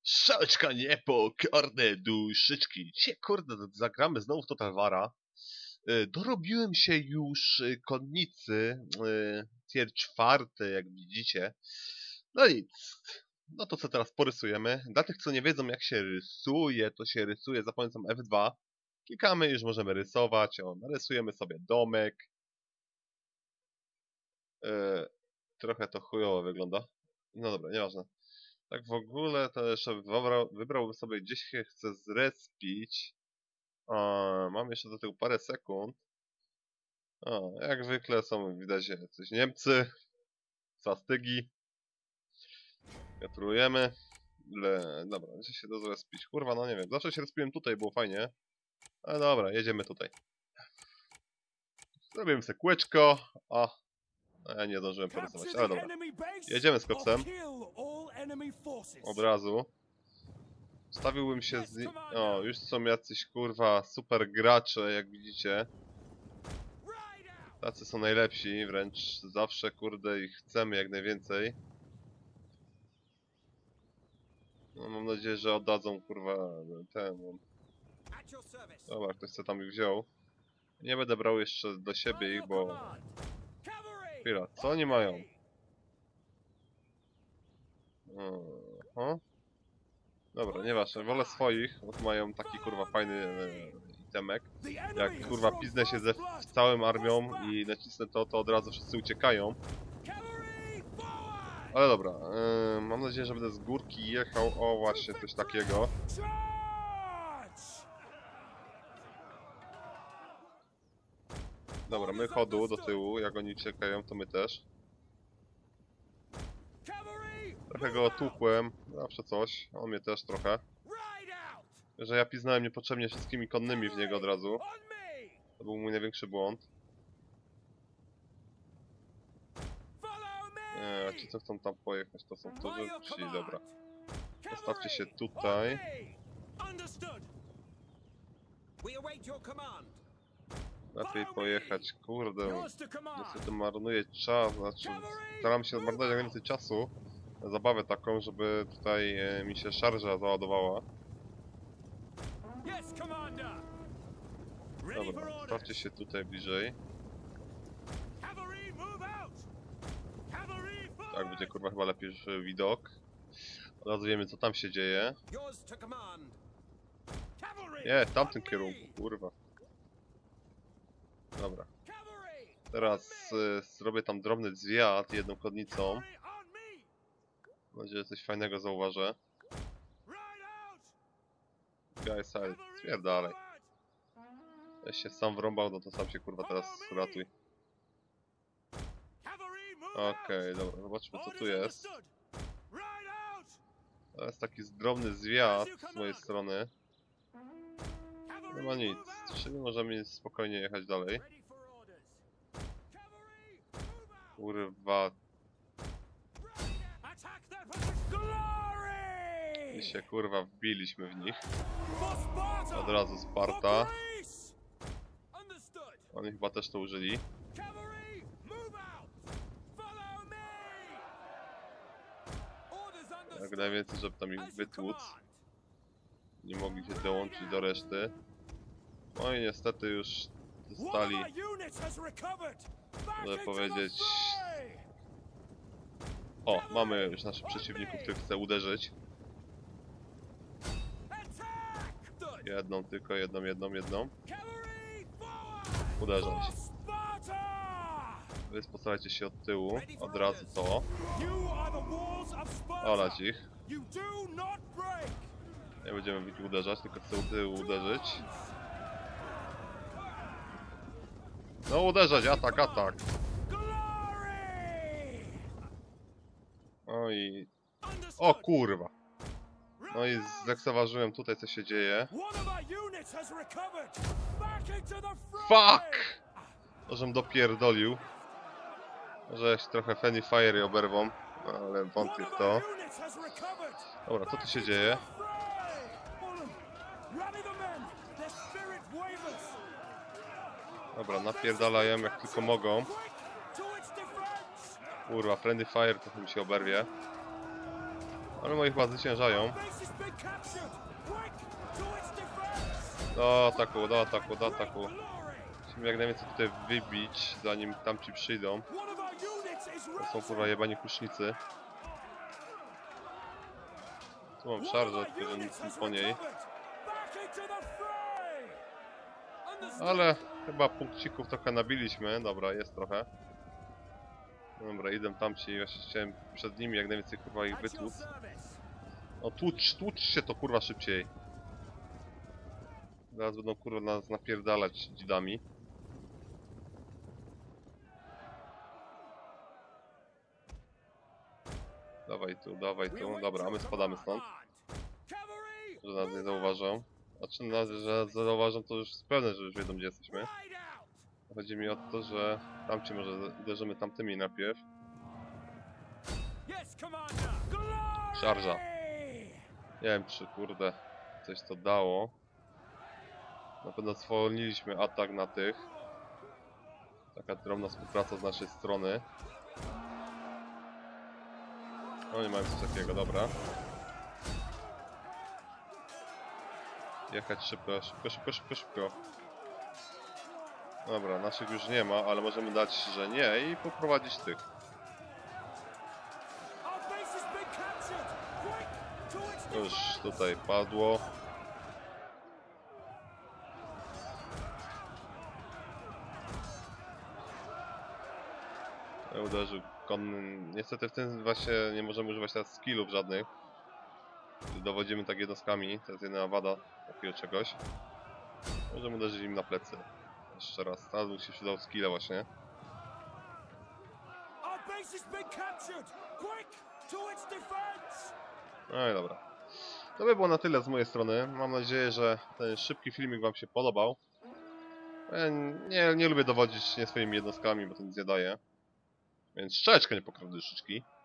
Szałeczka niepokorne duszyczki. Dzisiaj, kurde, zagramy znowu w Total War'a. Dorobiłem się już konnicy, tier 4, jak widzicie. No nic. No to co teraz porysujemy? Dla tych, co nie wiedzą, jak się rysuje, to się rysuje za pomocą F2. Klikamy, już możemy rysować. O, narysujemy sobie domek. Trochę to chujowo wygląda. No dobra, nieważne. Tak w ogóle to jeszcze wybrałbym sobie, gdzieś się chcę zrespić. Mam jeszcze do tego parę sekund. Jak zwykle są, widać, coś Niemcy, Sastygi. Gratulujemy. Dobra, gdzieś się do zrespić. Kurwa, no nie wiem, zawsze się respiłem tutaj, było fajnie. Ale dobra, jedziemy tutaj. Zrobimy sobie kółeczko. Ja nie zdążyłem porysować, ale dobra. Jedziemy z koksem. Od razu. Stawiłbym się z... O, już są jacyś, kurwa, super gracze, jak widzicie. Tacy są najlepsi, wręcz zawsze, kurde, ich chcemy jak najwięcej. No, mam nadzieję, że oddadzą, kurwa, ten... Dobra, ktoś co tam ich wziął. Nie będę brał jeszcze do siebie ich, bo... Chwila, co oni mają? Dobra, nieważne, wolę swoich, bo mają taki, kurwa, fajny itemek. Jak, kurwa, piznę się z całą armią i nacisnę to od razu wszyscy uciekają. Ale dobra, mam nadzieję, że będę z górki jechał. O, właśnie, coś takiego. Dobra, my chodu do tyłu, jak oni uciekają, to my też. Trochę go otłukłem, zawsze coś, on mnie też trochę. Że ja piznałem niepotrzebnie wszystkimi konnymi w niego od razu. To był mój największy błąd. Ci co chcą tam pojechać, to są to ci, dobra. Postawcie się tutaj. Lepiej pojechać, kurde. Niestety marnuję czas, znaczy staram się zmarnować jak więcej czasu na zabawę taką, żeby tutaj mi się szarża załadowała. Dobra, postawcie się tutaj bliżej. Tak, będzie, kurwa, chyba lepiej już widok. Od razu wiemy, co tam się dzieje. Nie, w tamtym kierunku, kurwa. Dobra. Teraz zrobię tam drobny zwiat jedną konnicą. Mam nadzieję, że coś fajnego zauważę. Guys, spierdalaj. Ja się sam wrąbał, no to sam się, kurwa, teraz ratuj. Okej, dobra, zobaczmy, co tu jest. To jest taki drobny zwiat z mojej strony. Nie ma nic, czyli możemy spokojnie jechać dalej. Kurwa. I się, kurwa, wbiliśmy w nich. Od razu Sparta. Oni chyba też to użyli. Jak najwięcej, żeby tam ich wytłuc. Nie mogli się dołączyć do reszty. No i niestety już zostali, żeby powiedzieć... O, mamy już naszych przeciwników, których chce uderzyć. Jedną tylko, jedną. Uderzać. Wy postarajcie się od tyłu, od razu to. Olać ich. Nie będziemy w nich uderzać, tylko chcę od tyłu uderzyć. No uderzać, atak! No i... O kurwa! No i zlekceważyłem tutaj, co się dzieje. Fuck! To, żem dopierdolił. Może się trochę Friendly Fire oberwą, ale wątpię w to. Dobra, co tu się dzieje? Dobra, napierdalają jak tylko mogą. Kurwa, Friendly Fire to mi się oberwie. Ale moi chyba zwyciężają. Base has been captured. Quick to its defense. Do ataku, do ataku, do ataku. Glory. Musimy jak najwięcej tutaj wybić, zanim tamci przyjdą. One of our units is To są kurwa jebani kusznicy. Tu mam szarżę, tylko że nic po niej. Back into the fray. Understood. Ale chyba punkcików trochę nabiliśmy. Dobra, jest trochę. Dobra, idę tamci. Właśnie chciałem przed nimi jak najwięcej kurwa ich At your wytłuc. service. No tłucz się to kurwa szybciej. Zaraz będą kurwa nas napierdalać dzidami. Dawaj tu. Dobra, a my spadamy stąd. Cavalry. Że nas nie zauważą. Znaczy, że zauważą, to już jest pewne, że już wiedzą, gdzie jesteśmy. Ride out. Chodzi mi o to, że tamci może uderzymy tamtymi najpierw. Yes, commander. Glory. Szarża. Nie wiem, czy kurde coś to dało. Na pewno zwolniliśmy atak na tych. Taka drobna współpraca z naszej strony. No nie mamy coś takiego, dobra. Jechać szybko. Dobra, naszych już nie ma, ale możemy dać, że nie i poprowadzić tych. Our base has been captured. Quick to its To już defense. tutaj padło. Uderzył konnym. Niestety w tym właśnie nie możemy używać teraz skillów żadnych. Dowodzimy tak jednostkami, to jest jedna wada takiego czegoś. Możemy uderzyć im na plecy. Jeszcze raz, teraz mu się przydał skilla właśnie. Our base has been captured. Quick to its defense. No i dobra. To by było na tyle z mojej strony. Mam nadzieję, że ten szybki filmik wam się podobał. Ja nie lubię dowodzić nie swoimi jednostkami, bo to nic nie daje. Więc szczeleczkę nie pokradły szyczki.